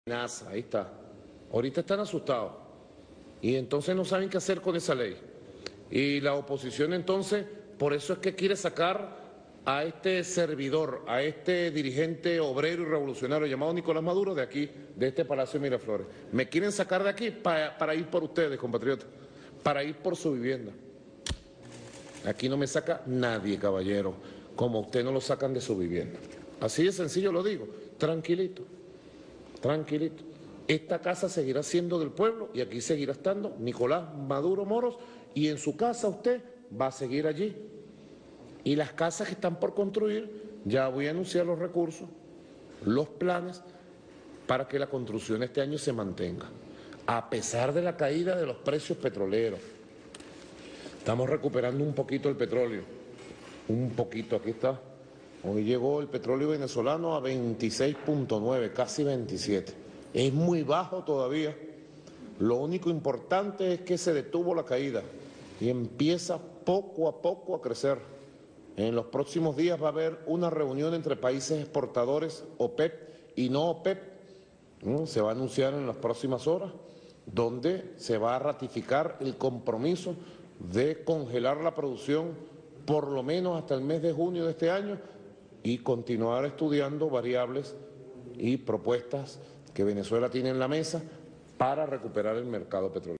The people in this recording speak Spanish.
amenaza, ahí está. Ahorita están asustados y entonces no saben qué hacer con esa ley. Y la oposición entonces, por eso es que quiere sacar a este servidor, a este dirigente obrero y revolucionario llamado Nicolás Maduro de aquí, de este Palacio de Miraflores. Me quieren sacar de aquí para ir por ustedes, compatriotas, para ir por su vivienda. Aquí no me saca nadie, caballero, como usted no lo sacan de su vivienda. Así de sencillo lo digo, tranquilito, tranquilito. Esta casa seguirá siendo del pueblo y aquí seguirá estando Nicolás Maduro Moros y en su casa usted va a seguir allí. Y las casas que están por construir, ya voy a anunciar los recursos, los planes para que la construcción este año se mantenga. A pesar de la caída de los precios petroleros, estamos recuperando un poquito el petróleo, un poquito, aquí está. Hoy llegó el petróleo venezolano a 26.9, casi 27. Es muy bajo todavía. Lo único importante es que se detuvo la caída y empieza poco a poco a crecer. En los próximos días va a haber una reunión entre países exportadores OPEP y no OPEP. Se va a anunciar en las próximas horas, donde se va a ratificar el compromiso de congelar la producción por lo menos hasta el mes de junio de este año y continuar estudiando variables y propuestas que Venezuela tiene en la mesa para recuperar el mercado petrolero.